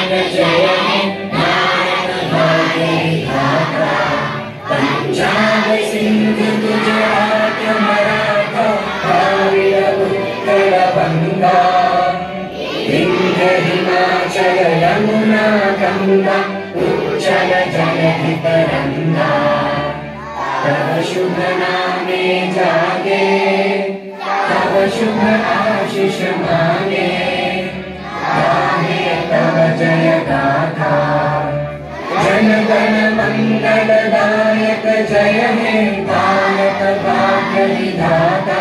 जय हे नारायण भाग्य विधाता पंजाब सिंधु गुजरात मराठा द्राविड़ उत्कल बंगा विंध्य हिमाचल यमुना गंगा उच्चल जलधि तरंगा तव शुभ नामे जागे तव शुभ आशीष मांगे गाहे तव जय गाथा जन गण मंगलदायक जय हे भारत भाग्य विधाता